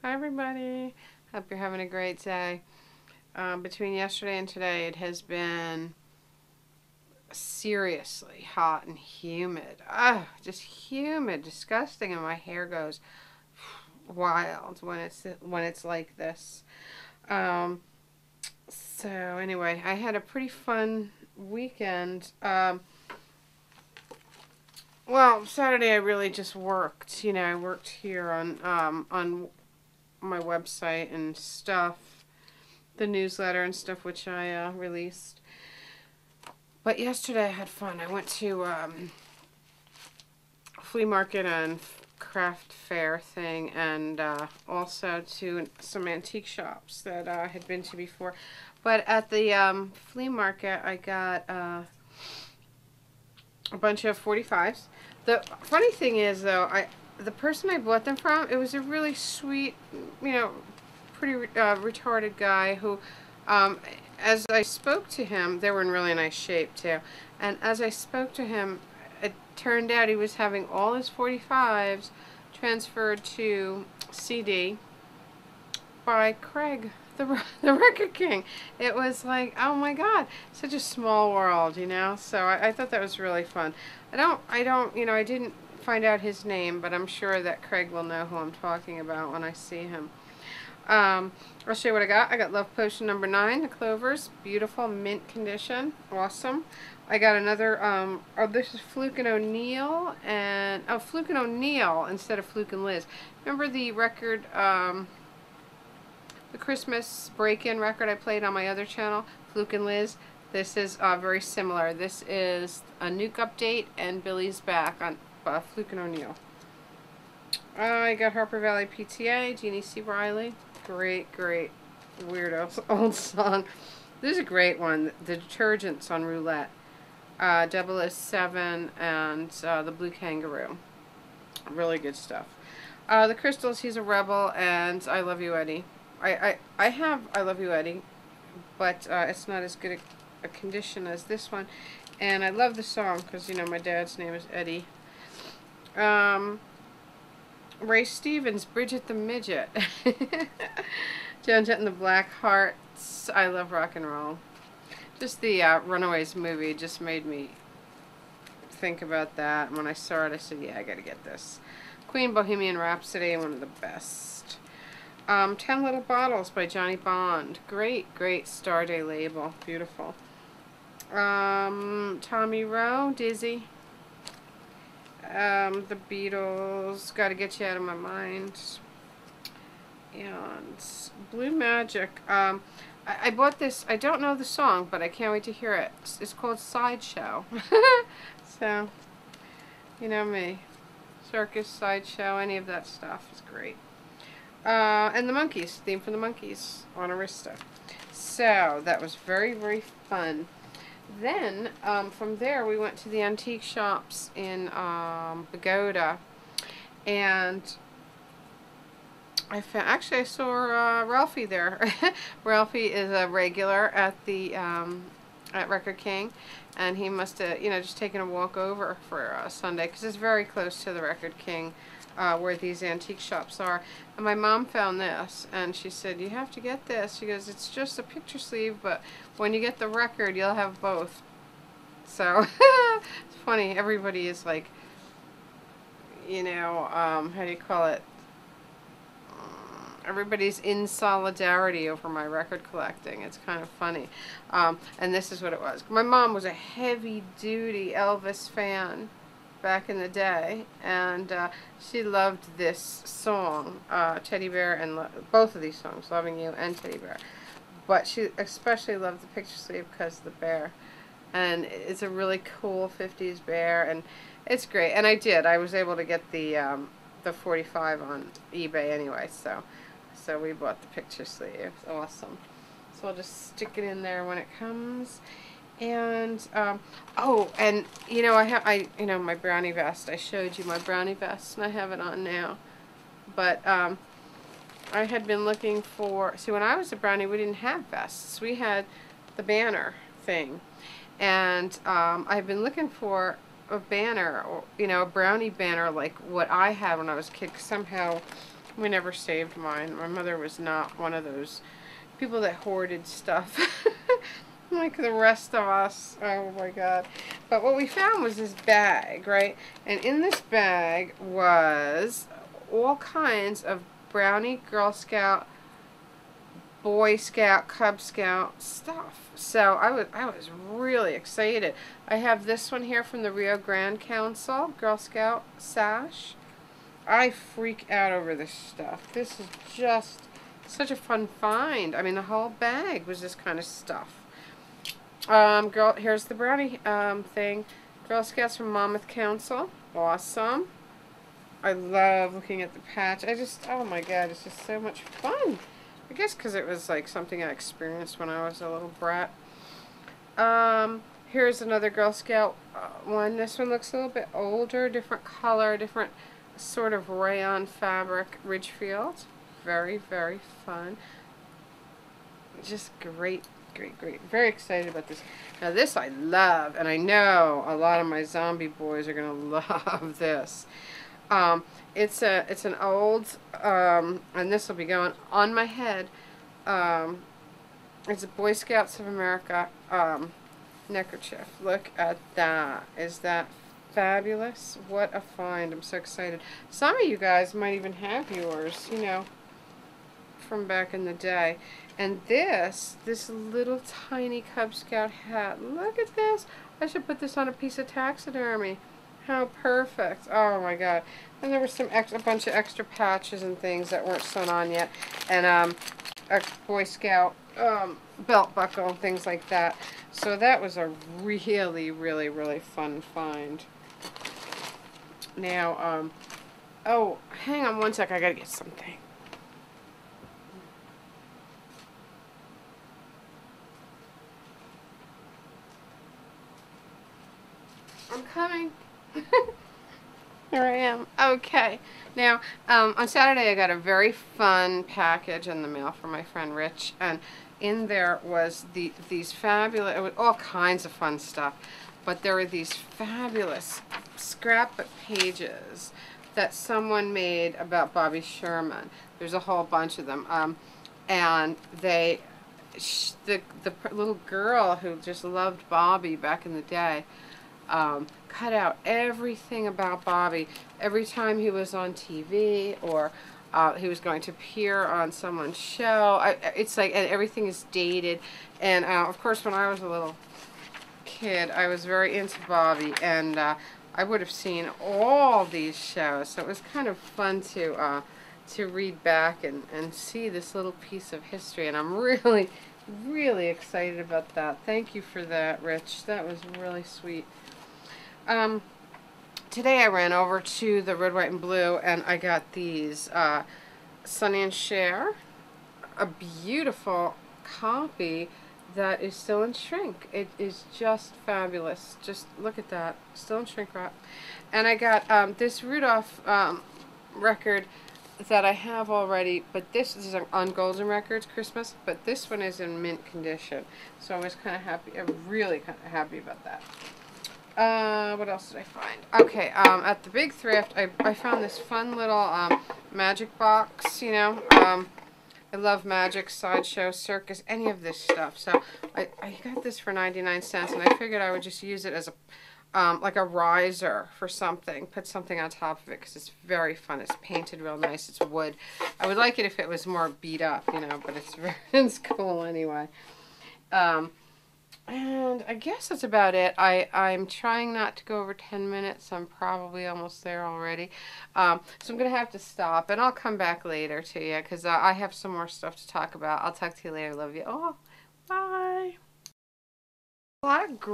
Hi everybody. Hope you're having a great day. Between yesterday and today, it has been seriously hot and humid. Just humid, disgusting, and my hair goes wild when it's like this. Um, so anyway, I had a pretty fun weekend. Well, Saturday I really just worked. I worked here on my website and stuff, the newsletter and stuff, which I released. But yesterday I had fun. I went to flea market and craft fair thing, and also to some antique shops that I had been to before. But at the flea market, I got a bunch of 45s. The funny thing is, though, the person I bought them from, it was a really sweet, pretty retarded guy who, as I spoke to him, they were in really nice shape too. And as I spoke to him, it turned out he was having all his 45s transferred to CD by Craig, the Record King. It was like, oh my God, such a small world, So I thought that was really fun. I didn't find out his name, but I'm sure that Craig will know who I'm talking about when I see him. I'll show you what I got. I got Love Potion number 9, the clovers, beautiful, mint condition, awesome. I got another, this is Fluke and O'Neill, and, Fluke and O'Neill instead of Fluke and Liz. Remember the record, the Christmas break-in record I played on my other channel, Fluke and Liz? This is very similar. This is a Nuke update, and Billy's back on Fluke and O'Neill. I got Harper Valley PTA, Jeannie C. Riley. Great weirdo old song. This is a great one. The Detergents on Roulette. 007 and the Blue Kangaroo. Really good stuff. The Crystals, He's a Rebel, and I Love You, Eddie. I have I Love You, Eddie, but it's not as good a condition as this one. And I love the song because, my dad's name is Eddie. Ray Stevens, Bridget the Midget. Joan Jett and the Black Hearts, I Love Rock and Roll. Just the Runaways movie just made me think about that. And when I saw it, I said, yeah, I gotta get this. Queen, Bohemian Rhapsody, one of the best. 10 Little Bottles by Johnny Bond. Great Starday label. Beautiful. Tommy Rowe, Dizzy. The Beatles, Gotta Get You Out of My Mind. And Blue Magic. I bought this. I don't know the song, but I can't wait to hear it. It's called Sideshow. So, you know me. Circus, sideshow, any of that stuff is great. And the Monkees, theme from the Monkees on Arista. So, that was very fun. Then, from there, we went to the antique shops in Pagoda, and I saw Ralphie there. Ralphie is a regular at the at Record King, and he must have just taken a walk over for Sunday because it's very close to the Record King where these antique shops are. And my mom found this, and she said, you have to get this. She goes, it's just a picture sleeve, but when you get the record, you'll have both. So it's funny, everybody is like, how do you call it? Everybody's in solidarity over my record collecting. It's kind of funny. And this is what it was. My mom was a heavy-duty Elvis fan back in the day, and she loved this song, Teddy Bear, and both of these songs, Loving You and Teddy Bear. But she especially loved the picture sleeve because of the bear. And it's a really cool 50s bear, and it's great. And I was able to get the 45 on eBay anyway, so we bought the picture sleeve. It's awesome. So I'll just stick it in there when it comes. And and I have my brownie vest. I showed you my brownie vest, and I have it on now. But I had been looking for. See, when I was a brownie, we didn't have vests. We had the banner thing, and I've been looking for a banner, or a brownie banner like what I had when I was a kid. 'Cause somehow We never saved mine. My mother was not one of those people that hoarded stuff like the rest of us. Oh my God. But what we found was this bag, right? And in this bag was all kinds of Brownie, Girl Scout, Boy Scout, Cub Scout stuff. So I was really excited. I have this one here from the Rio Grande Council, Girl Scout sash. I freak out over this stuff. This is just such a fun find. I mean, the whole bag was this kind of stuff. Here's the brownie thing. Girl Scouts from Monmouth Council. Awesome. I love looking at the patch. Oh my God, it's just so much fun. I guess because it was like something I experienced when I was a little brat. Here's another Girl Scout one. This one looks a little bit older, different color, different sort of rayon fabric, Ridgefield. Very, very fun. Just great, great, great. Very excited about this. Now this I love, and I know a lot of my zombie boys are going to love this. It's an old, and this will be going on my head. It's a Boy Scouts of America neckerchief. Look at that. Is that fabulous? What a find. I'm so excited. Some of you guys might even have yours, you know, from back in the day. And this little tiny Cub Scout hat. Look at this. I should put this on a piece of taxidermy. How perfect. Oh my God. And there was a bunch of extra patches and things that weren't sewn on yet. And a Boy Scout belt buckle and things like that. So that was a really, really, really fun find. Now, oh, hang on one sec. I gotta get something. I'm coming. Here I am. Okay. Now, on Saturday I got a very fun package in the mail from my friend Rich, and in there was these fabulous, it was all kinds of fun stuff, but there were these fabulous scrapbook pages that someone made about Bobby Sherman. There's a whole bunch of them, and the little girl who just loved Bobby back in the day cut out everything about Bobby every time he was on TV or he was going to appear on someone's show. It's like, and everything is dated. And of course, when I was a little kid, I was very into Bobby, and I would have seen all these shows. So it was kind of fun to read back and see this little piece of history. And I'm really, really excited about that. Thank you for that, Rich. That was really sweet. Today I ran over to the Red, White, and Blue, and I got these Sonny and Cher, a beautiful copy that is still in shrink. It is just fabulous. Just look at that. Still in shrink wrap. And I got this Rudolph record that I have already, but this is on Golden Records Christmas, but this one is in mint condition. So I was kind of happy. I'm really kind of happy about that. What else did I find? Okay, at the big thrift, I found this fun little magic box, you know. I love magic, sideshow, circus, any of this stuff. So I got this for 99 cents, and I figured I would just use it as a like a riser for something. Put something on top of it because it's very fun. It's painted real nice. It's wood. I would like it if it was more beat up, you know, but it's cool anyway. And I guess that's about it. I'm trying not to go over 10 minutes. I'm probably almost there already. So I'm going to have to stop, and I'll come back later to you because I have some more stuff to talk about. I'll talk to you later. Love you. Oh, bye. A lot of